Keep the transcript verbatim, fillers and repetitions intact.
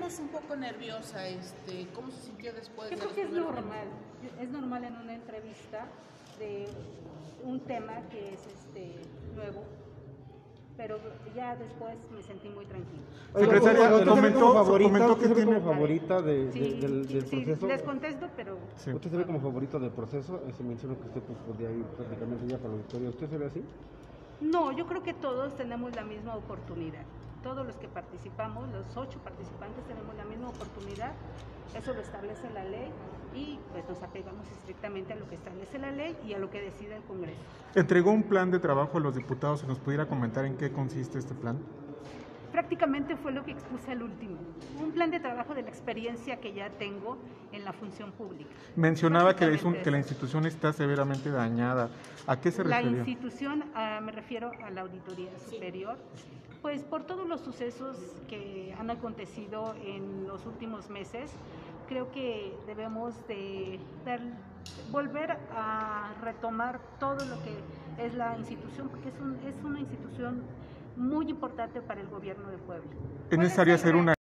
vemos un poco nerviosa. Este, ¿Cómo se sintió después? Yo de creo los que es primeros normal, minutos? es normal en una entrevista de un tema que es este nuevo, pero ya después me sentí muy tranquila. Secretaria, ¿usted comentó, como favorita, comentó usted que se ve tiene... como favorita de, Sí, de- del, del sí, proceso? les contesto, pero Sí. ¿Usted se ve como favorita del proceso? Se menciona que usted pues, podría ir prácticamente ya para la victoria. ¿Usted se ve así? no, yo creo que todos tenemos la misma oportunidad. Todos los que participamos, los ocho participantes, tenemos la misma oportunidad. Eso lo establece la ley y pues nos apegamos estrictamente a lo que establece la ley y a lo que decide el Congreso. Entregó un plan de trabajo a los diputados. ¿Se nos pudiera comentar en qué consiste este plan? Prácticamente fue lo que expuse al último, un plan de trabajo de la experiencia que ya tengo en la función pública. Mencionaba que, es un, Prácticamente que la eso. institución está severamente dañada. ¿A qué se La refería? institución, ah, me refiero a la Auditoría Superior, pues por todos los sucesos que han acontecido en los últimos meses, creo que debemos de dar, volver a retomar todo lo que es la institución, porque es, un, es una institución muy importante para el gobierno de Puebla. Es ¿Cuál necesario el hacer reto? una